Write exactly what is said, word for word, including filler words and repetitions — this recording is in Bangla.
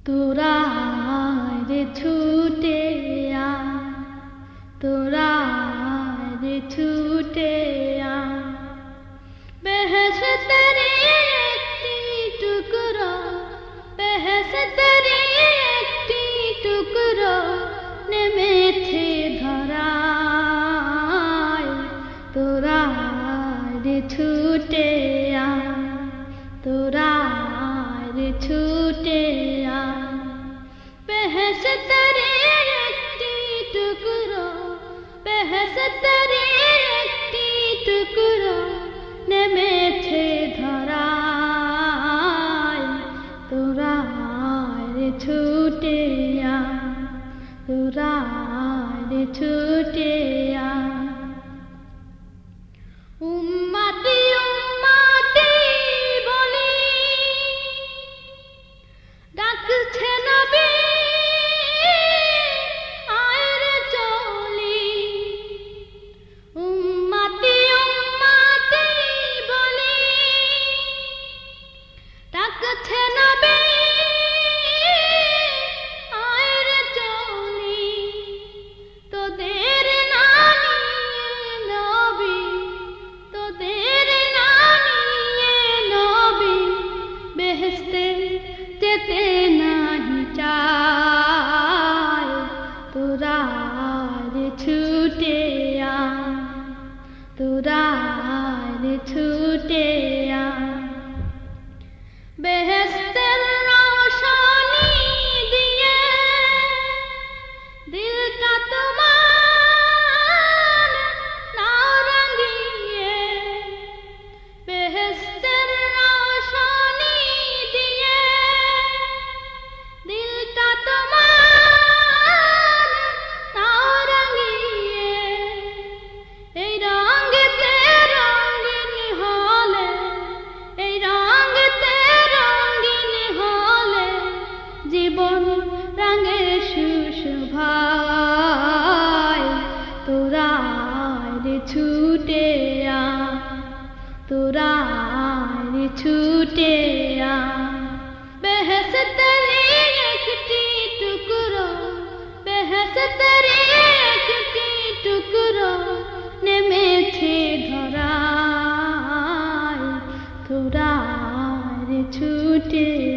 তোরা রে ছুটে আয়, তোরা রে ছুটে আয়, বেহেশতের একটি টুকরো, বেহেশতের একটি টুকরো নেমেছে ধরায়। তোরা রে ছুটে আয়, তোরা রে ছুটে আয়, বেহেশতের একটি টুকরো, বেহেশতের একটি টুকরো নেমেছে ধরায়। তোরা রে ছুটে আয়, তোরা রে ছুটে আয়। উম্মতি উম্মতি বলি ডাকছে নবী, আয় রে চলি। উম্মতি উম্মতি বলি ডাকছে নবী, আয় রে চলি। তোদের নানিয়ে নবী, তোদের নানিয়ে নবী বেহেশতে যেতে নাহি চায়। তোরা রে ছুটে আয়, তোরা রে ছুটে আয়, বেহেশতের রোশনী দিয়ে দিলটা তোমার নাও রাঙিয়ে। বেহেশতের রোশনী দিয়ে দিলটা তোমার নাও রাঙিয়ে। এই রঙেতে রঙিন হলে, এই রঙেতে রঙিন হলে জীবন রঙে সুশোভায়। তোরা রে ছুটে আয়, তোরা রে ছুটে আয়, বেহেশতের একটি টুকরো, বেহেশতের একটি টুকরো নেমেছে ধরায়। তোরা রে ছুটে